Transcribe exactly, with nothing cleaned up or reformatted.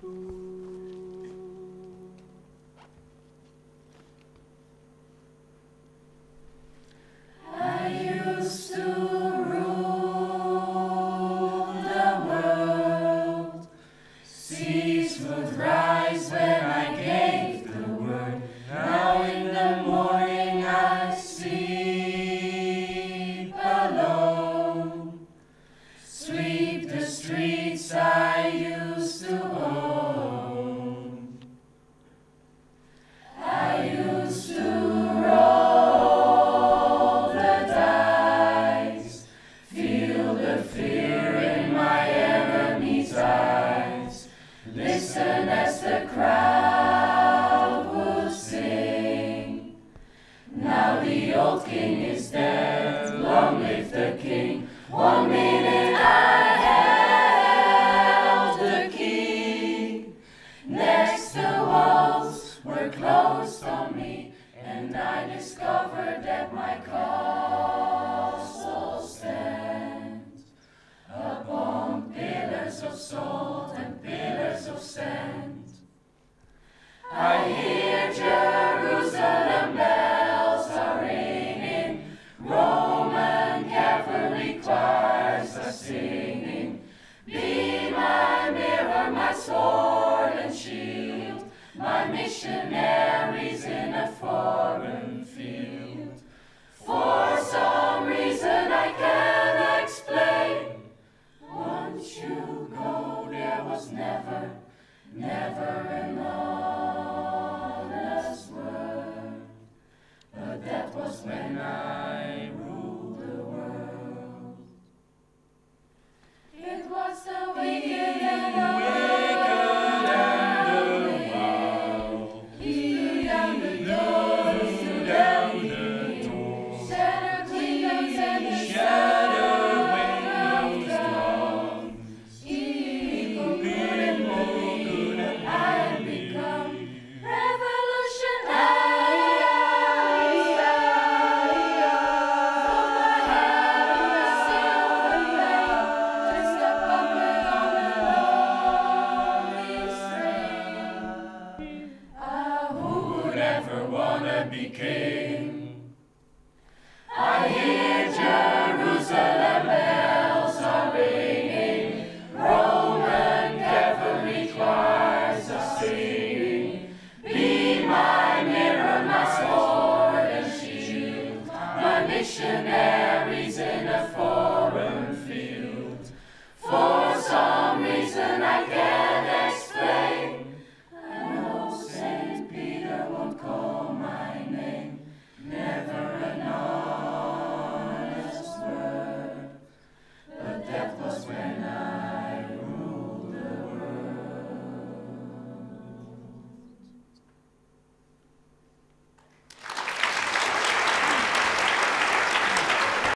Listen as the crowd would sing. Now the old king is dead, long live the king. One minute I held the key. Next the walls were closed on me, and I discovered that my castle stands upon pillars of salt and pillars of sand. I hear Jerusalem bells are ringing, Roman cavalry choirs are singing. Be my mirror, my sword and shield, my missionaries in a foreign field. For some reason I can't explain, once you go there was never, never an honest word. But that was when I ruled the world. It was the wicked and the wicked and the wild. He down the doors to down the doors. Shattered windows and the shattered windows gone. People couldn't believe that I had become revolutionary. From my hand a silver blade, just a puppet on a lonely string. Ah, who would ever wanna be king?